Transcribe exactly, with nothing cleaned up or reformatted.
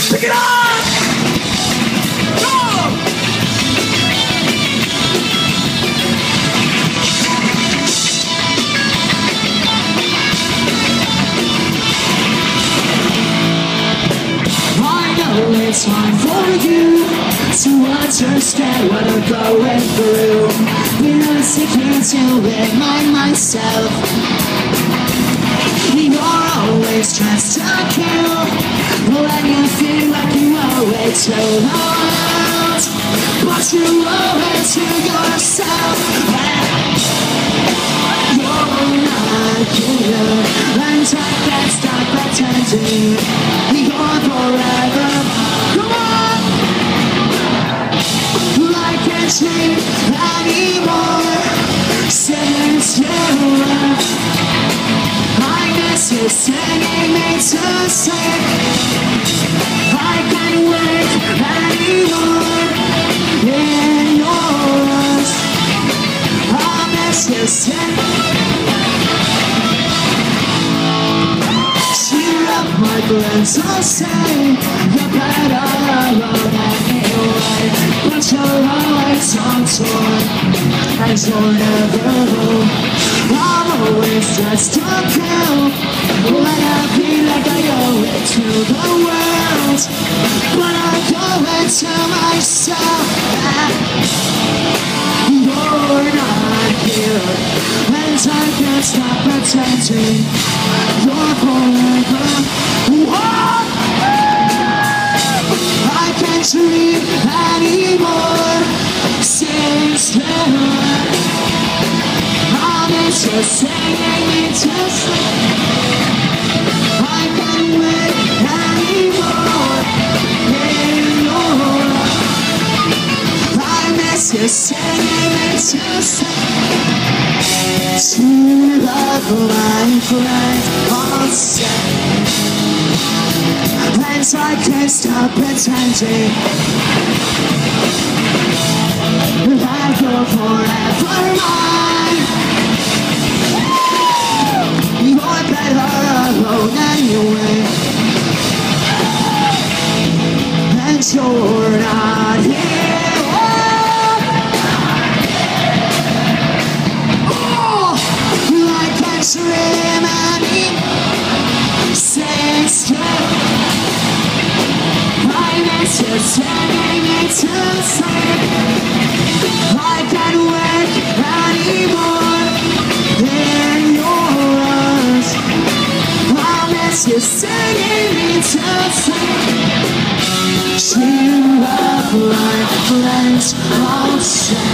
Pick it up! Go! I know it's hard for you to understand what I'm going through, because I can't deal with my myself. You're always trying to kill when you feel like you owe it to the world, but you owe it to yourself. You're not here, and I can't stop pretending you're forever. Come on! I can't sleep anymore since you left. You're singing me to sleep. I can't wait anymore in yours. I miss you singing. Cheer up my friends, I'll say you're better alone anyway, but you're always on tour and you're never home. I'm always just a girl when I feel like I owe it to the world, but I owe it to myself. You're not here, and I can't stop pretending you're forever. Whoa! I can't dream anymore since then. You're singing me to sleep. I can't wait anymore in your life. I miss you singing me to sleep. To love my friend on stage, and I can't stop pretending that you're forever mine. You're better alone anyway, and you're not here. Oh, I can't dream anymore since you. I miss you sending me to sleep. I can't wait anymore in your arms. I miss you singing me to sleep. She love like friends all say.